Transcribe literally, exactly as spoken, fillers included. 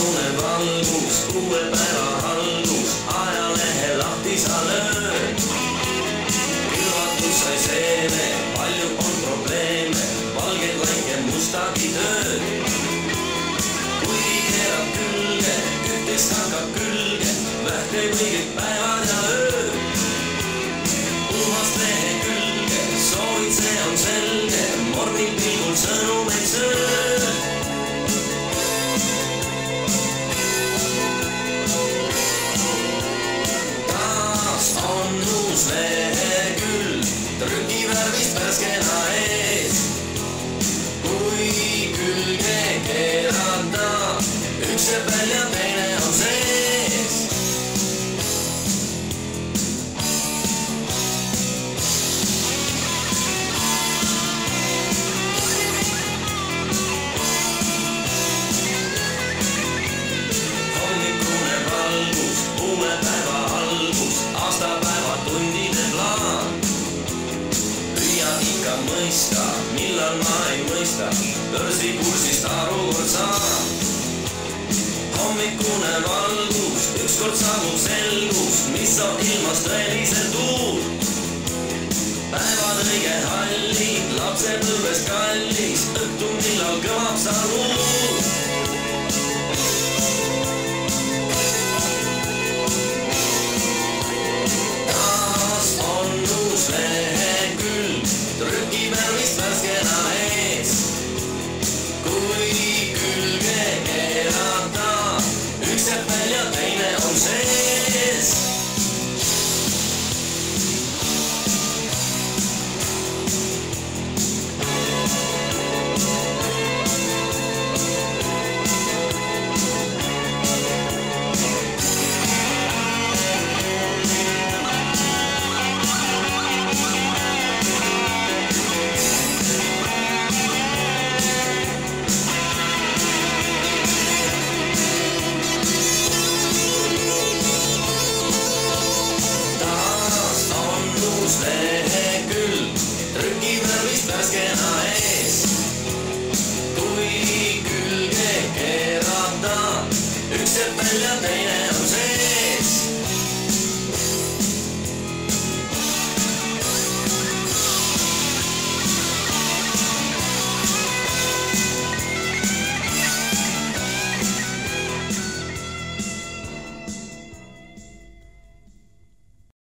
hommikune valgus, uue päeva algus, ajalehe lahti sa lööd. Külvatus sai seeme, palju on probleeme, valged laike mustagi tööd. Kuigi keerab külge, üht-teist hakkab külge, vähkeb õiged päevad ja ööd. Pulmast lehe külge, soovid, see on selge, morning pilgul sõnumeid sööd. Lehekülg trükivärvist värskena ees. Kui külge keerata, üks jääb välja, teine on sees. Hommikune valgus, uue päeva algus, aastapäeva tundide plaan. Püüa ikka mõista, millal ma ei mõista, börsikursist arukord saan. Hommikune valgus, ükskord saabub selgus, mis on ilmast tõeliselt uut. Päevad õige hallid, lapsepõlvest kallis, õhtu millal kõmab sa luud. Lehekülg trükivärvist värskena ees. Kui külge keerata, üks jääb välja, teine on sees. Lehekülg trükivärvist värskena ees. Kui külge keerata, üks jääb välja, teine